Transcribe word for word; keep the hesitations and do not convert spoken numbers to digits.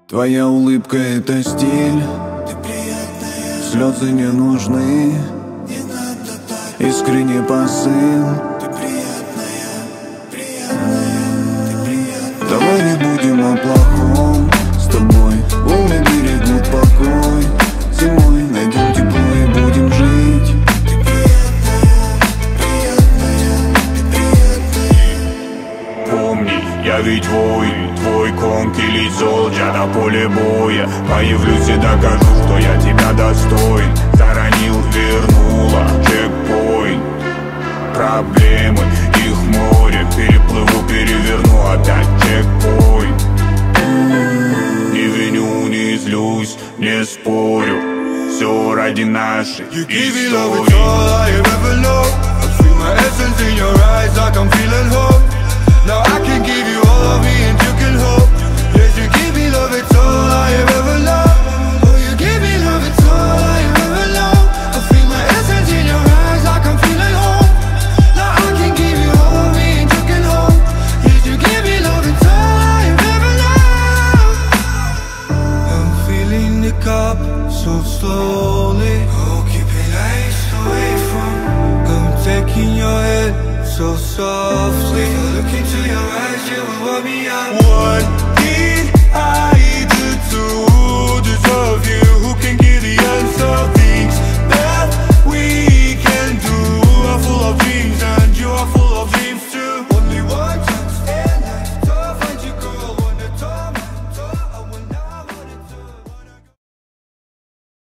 Твоя улыбка — это стиль, ты приятная, слезы не нужны, не надо так. Искренний посыл, ты приятная, приятная, ты приятная. Давай не будем о плохом с тобой, волны берегут покой. Зимой найдем тепло и будем жить. Ты приятная, приятная, ты приятная. Помни, я ведь воин, твой конг или солдат на поле боя. Появлюсь и докажу, что я тебя достоин. Заронил, вернула, чекпоинт. Проблемы, их море, переплыву, переверну опять чекпоинт. Не виню, не злюсь, не спорю, все ради нашей истории. Now I can give you all of me and you can hope. Yes, you give me love, it's all I have ever loved. Oh, you give me love, it's all I have ever loved. I feel my essence in your eyes like I'm feeling home. Now I can give you all of me and you can hope. Yes, you give me love, it's all I have ever loved. I'm feeling the cup so slowly. Oh, keep it ice away from. I'm taking your head so softly. Look into your eyes, you will warm me up.